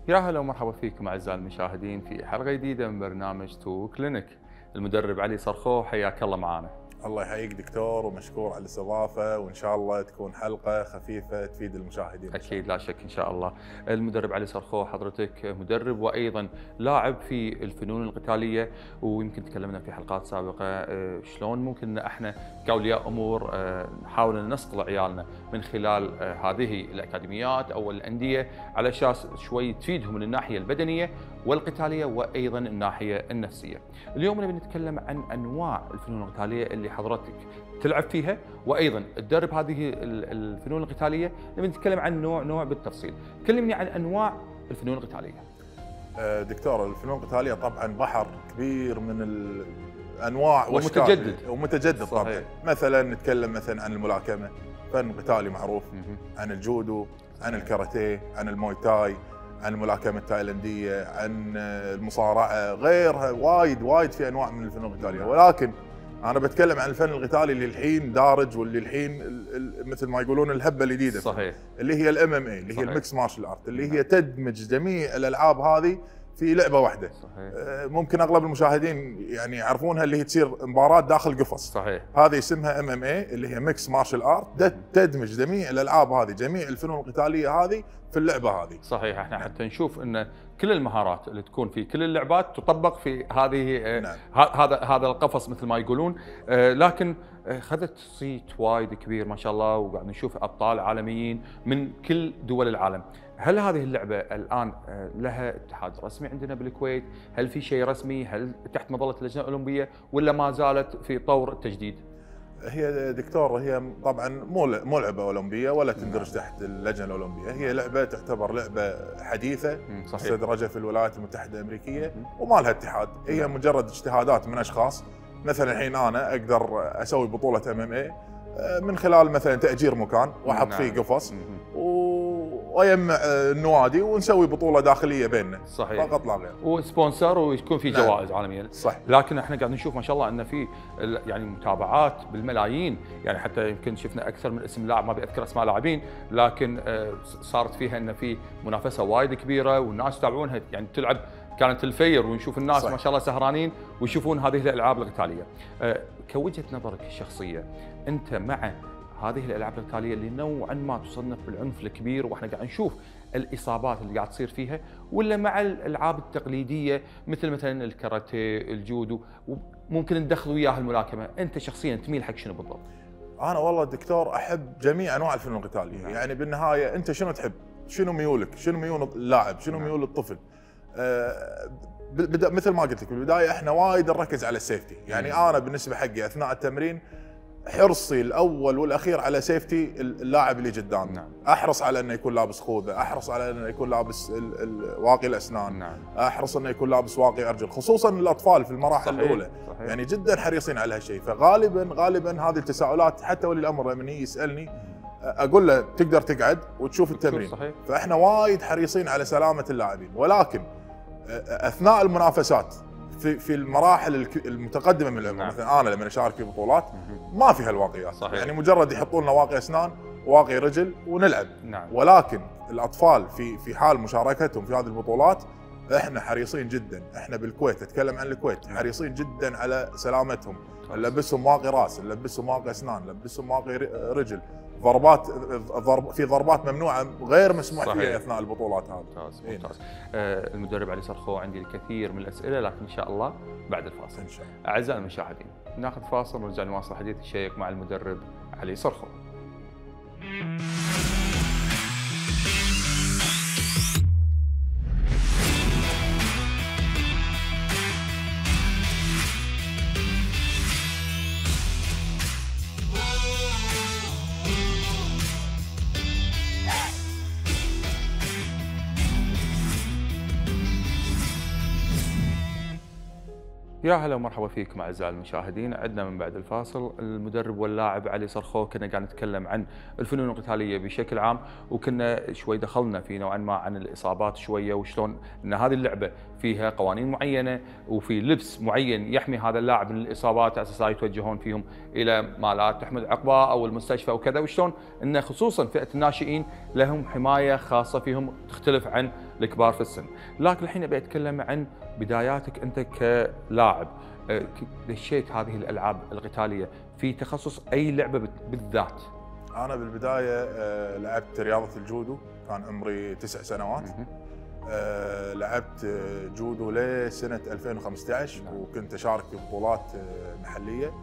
يا هلا ومرحبا فيكم اعزائي المشاهدين في حلقه جديده من برنامج تو كلينك. المدرب علي صرخو، حياك الله معانا. الله يحييك دكتور، ومشكور على الاستضافة، وإن شاء الله تكون حلقة خفيفة تفيد المشاهدين. اكيد لا شك ان شاء الله. المدرب علي صرخو حضرتك مدرب وايضا لاعب في الفنون القتاليه، ويمكن تكلمنا في حلقات سابقه شلون ممكن ان احنا كاولياء امور نحاول ان نصقل عيالنا من خلال هذه الاكاديميات او الانديه على اساس شوي تفيدهم من الناحيه البدنيه والقتاليه وايضا الناحيه النفسيه. اليوم نبي نتكلم عن انواع الفنون القتاليه اللي حضرتك تلعب فيها وايضا تدرب هذه الفنون القتاليه. نبي نتكلم عن نوع بالتفصيل. كلمني عن انواع الفنون القتاليه. دكتور، الفنون القتالية طبعا بحر كبير من الأنواع ومتجدد ومتجدد طبعا. مثلا نتكلم مثلا عن الملاكمة، فن قتالي معروف، عن الجودو، عن الكاراتيه، عن الموي تاي، عن الملاكمة التايلاندية، عن المصارعة، غيرها وايد في أنواع من الفنون القتالية. ولكن أنا بتكلم عن الفن القتالي اللي الحين دارج، واللي الحين مثل ما يقولون الهبة الجديدة، صحيح، اللي هي الام ام اي، اللي هي الميكس مارشال ارت، اللي هي تدمج جميع الالعاب هذه في لعبه واحده. صحيح. ممكن اغلب المشاهدين يعني يعرفونها، اللي هي تصير مباراه داخل قفص. صحيح. هذه اسمها ام ام اي، اللي هي ميكس مارشال ارت، تدمج جميع الالعاب هذه، جميع الفنون القتاليه هذه في اللعبه هذه. صحيح. احنا حتى نشوف ان كل المهارات اللي تكون في كل اللعبات تطبق في هذه نعم. هذا القفص مثل ما يقولون. لكن خذت صيت وايد كبير ما شاء الله، وقاعد نشوف ابطال عالميين من كل دول العالم. هل هذه اللعبه الان لها اتحاد رسمي عندنا بالكويت؟ هل في شيء رسمي؟ هل تحت مظله اللجنه الاولمبيه ولا ما زالت في طور التجديد؟ هي دكتور، هي طبعا مو لعبه اولمبيه ولا تندرج تحت اللجنه الاولمبيه، هي لعبه تعتبر لعبه حديثه مستدرجه في الولايات المتحده الامريكيه وما لها اتحاد. هي مجرد اجتهادات من اشخاص. مثلا الحين انا اقدر اسوي بطوله ام ام اي من خلال مثلا تاجير مكان واحط فيه قفص ويجمع النوادي ونسوي بطوله داخليه بيننا. صحيح. فقط لا غير. وسبونسر ويكون في جوائز عالميه. صح. لكن احنا قاعد نشوف ما شاء الله ان في يعني متابعات بالملايين، يعني حتى يمكن شفنا اكثر من اسم لاعب، ما بذكر اسماء لاعبين، لكن صارت فيها ان في منافسه وايد كبيره والناس يتابعونها، يعني تلعب كانت الفير ونشوف الناس. صح. ما شاء الله سهرانين ويشوفون هذه الالعاب القتاليه. كوجهه نظرك الشخصيه، انت مع هذه الالعاب القتاليه اللي نوعا ما تصنف بالعنف الكبير واحنا قاعد نشوف الاصابات اللي قاعد تصير فيها، ولا مع الالعاب التقليديه مثلا الكاراتيه، الجودو، وممكن ندخل وياها الملاكمه؟ انت شخصيا تميل حق شنو بالضبط؟ انا والله دكتور احب جميع انواع الفنون القتاليه. يعني بالنهايه انت شنو تحب؟ شنو ميولك؟ شنو ميول اللاعب؟ شنو ميول الطفل؟ مثل ما قلت لك بالبدايه، احنا وايد نركز على السيفتي. يعني انا بالنسبه حقي اثناء التمرين حرصي الاول والاخير على سيفتي اللاعب اللي قدامي. نعم. احرص على انه يكون لابس خوذه، احرص على انه يكون لابس واقي الاسنان. نعم. احرص انه يكون لابس واقي ارجل، خصوصا الاطفال في المراحل. صحيح. الاولى. صحيح. يعني جدا حريصين على هالشيء. فغالبا هذه التساؤلات حتى ولي الامر لما يجي يسالني اقول له تقدر تقعد وتشوف التمرين. صحيح. فاحنا وايد حريصين على سلامه اللاعبين. ولكن اثناء المنافسات في المراحل المتقدمه من العمر. نعم. مثلا انا لما اشارك في بطولات ما فيها الواقيات. صحيح. يعني مجرد يحطون لنا واقي اسنان وواقي رجل ونلعب. نعم. ولكن الاطفال في حال مشاركتهم في هذه البطولات احنا حريصين جدا. احنا بالكويت، اتكلم عن الكويت، حريصين جدا على سلامتهم. نلبسهم واقي راس، نلبسهم واقي اسنان، نلبسهم واقي رجل. في ضربات ممنوعه غير مسموح فيها اثناء البطولات هذه. ممتاز. المدرب علي صرخو، عندي الكثير من الاسئله لكن ان شاء الله بعد الفاصل. ان شاء الله. اعزائي المشاهدين، ناخذ فاصل ونرجع نواصل حديث الشيق مع المدرب علي صرخو. يا هلا ومرحبا فيكم اعزائي المشاهدين. عندنا من بعد الفاصل المدرب واللاعب علي صرخو. كنا قاعد نتكلم عن الفنون القتاليه بشكل عام، وكنا شوي دخلنا في نوعا ما عن الاصابات شويه، وشلون ان هذه اللعبه فيها قوانين معينه وفي لبس معين يحمي هذا اللاعب من الاصابات على اساس لا يتوجهون فيهم الى ما لا تحمل عقبه او المستشفى وكذا، وشلون ان خصوصا فئه الناشئين لهم حمايه خاصه فيهم تختلف عن الكبار في السن. لكن الحين ابي اتكلم عن بداياتك انت كلاعب. دشيت هذه الالعاب القتاليه في تخصص اي لعبه بالذات؟ انا بالبدايه لعبت رياضه الجودو، كان عمري 9 سنوات. لعبت جودو لسنه 2015 وكنت اشارك في بطولات محليه.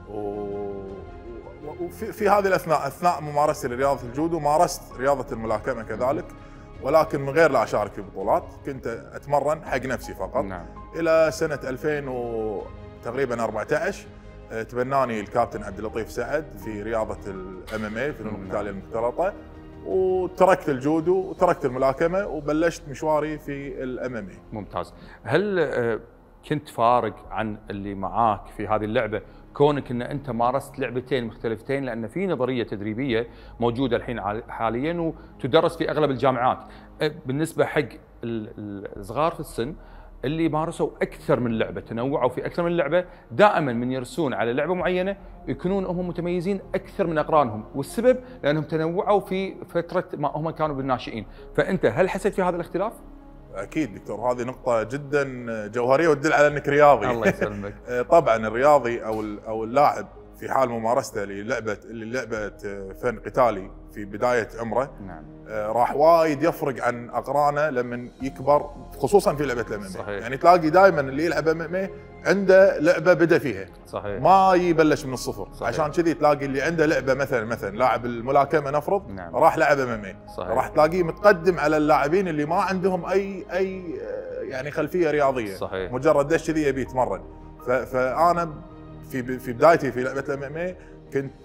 وفي هذه الاثناء، اثناء ممارستي لرياضه الجودو مارست رياضه الملاكمه كذلك، ولكن من غير لا اشارك في بطولات، كنت اتمرن حق نفسي فقط. نعم. الى سنه 2000 تقريبا 14 تبناني الكابتن عبد اللطيف سعد في رياضه الام ام اي، فنون القتاليه المختلطه، وتركت الجودو وتركت الملاكمه وبلشت مشواري في الام ام اي. ممتاز. هل كنت فارق عن اللي معاك في هذه اللعبه كونك ان انت مارست لعبتين مختلفتين؟ لان في نظريه تدريبيه موجوده الحين حاليا وتدرس في اغلب الجامعات بالنسبه حق الصغار في السن اللي مارسوا اكثر من لعبه، تنوعوا في اكثر من لعبه، دائما من يرسون على لعبه معينه يكونون هم متميزين اكثر من اقرانهم، والسبب لانهم تنوعوا في فتره ما هم كانوا بالناشئين. فانت هل حسيت في هذا الاختلاف؟ اكيد دكتور، هذه نقطه جدا جوهريه وتدل على انك رياضي. الله يسلمك. طبعا الرياضي او اللاعب في حال ممارسته للعبه فن قتالي في بدايه عمره، نعم، راح وايد يفرق عن اقرانه لما يكبر، خصوصا في لعبه الام ام اي. يعني تلاقي دائما اللي يلعب ام ام اي عنده لعبه بدا فيها، صحيح، ما يبلش من الصفر. صحيح. عشان كذي تلاقي اللي عنده لعبه مثلا لاعب الملاكمه نفرض، نعم، راح لعب ام ام اي، راح تلاقيه متقدم على اللاعبين اللي ما عندهم اي يعني خلفيه رياضيه، صحيح، مجرد دش كذي يبي يتمرن. فانا في بدايتي في لعبه الام ام اي كنت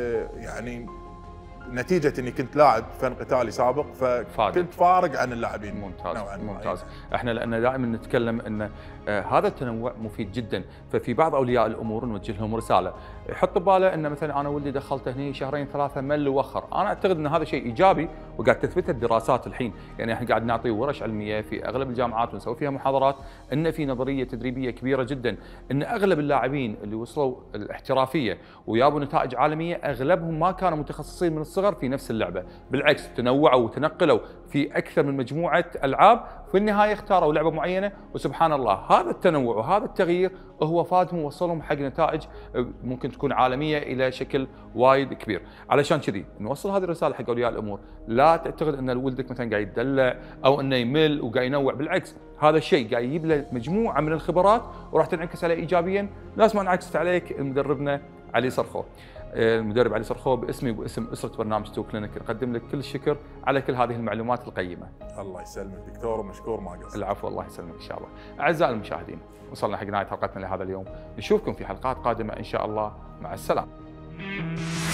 يعني نتيجة اني كنت لاعب فن قتالي سابق، فكنت فارق عن اللاعبين. ممتاز ممتاز. احنا لان دائما نتكلم ان هذا التنوع مفيد جدا، ففي بعض اولياء الامور نوجه لهم رساله، يحط بباله ان مثلا انا ولدي دخلته هني شهرين ثلاثه مل ووخر. انا اعتقد ان هذا شيء ايجابي وقاعد تثبته الدراسات الحين، يعني احنا قاعد نعطي ورش علميه في اغلب الجامعات ونسوي فيها محاضرات ان في نظريه تدريبيه كبيره جدا، ان اغلب اللاعبين اللي وصلوا الاحترافيه ويابوا نتائج عالميه اغلبهم ما كانوا متخصصين من الصغر في نفس اللعبه، بالعكس تنوعوا وتنقلوا في اكثر من مجموعه العاب، في النهايه اختاروا لعبه معينه، وسبحان الله هذا التنوع وهذا التغيير هو فادهم ووصلهم حق نتائج ممكن تكون عالميه الى شكل وايد كبير. علشان كذي نوصل هذه الرساله حق اولياء الامور، لا تعتقد ان ولدك مثلا قاعد يدلع او انه يمل وقاعد ينوع، بالعكس هذا الشيء قاعد يجيب له مجموعه من الخبرات وراح تنعكس عليه ايجابيا، نفس ما انعكست عليك مدربنا علي صرخو. المدرب علي صرخو باسمي وباسم اسره برنامج تو كلينك نقدم لك كل الشكر على كل هذه المعلومات القيمه. الله يسلمك دكتور، ومشكور ما قصرت. العفو، الله يسلمك ان شاء الله. اعزائي المشاهدين، وصلنا حق نهايه حلقتنا لهذا اليوم، نشوفكم في حلقات قادمه ان شاء الله، مع السلامه.